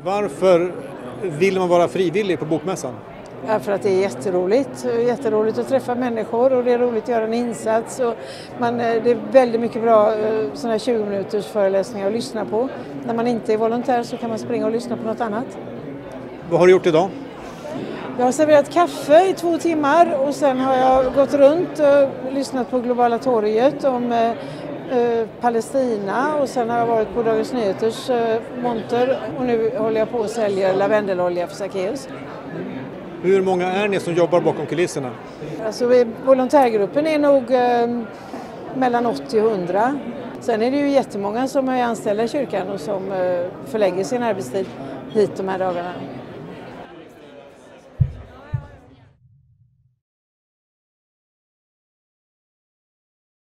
Varför vill man vara frivillig på bokmässan? Ja, för att det är jätteroligt att träffa människor och det är roligt att göra en insats. Och det är väldigt mycket bra såna här 20 minuters föreläsningar att lyssna på. När man inte är volontär så kan man springa och lyssna på något annat. Vad har du gjort idag? Jag har serverat kaffe i 2 timmar och sen har jag gått runt och lyssnat på Globala torget om Palestina och sen har jag varit på Dagens Nyheters monter och nu håller jag på att sälja lavendelolja för Sackeus. Hur många är ni som jobbar bakom kulisserna? Alltså, volontärgruppen är nog mellan 80 och 100. Sen är det ju jättemånga som är anställda i kyrkan och som förlägger sin arbetstid hit de här dagarna.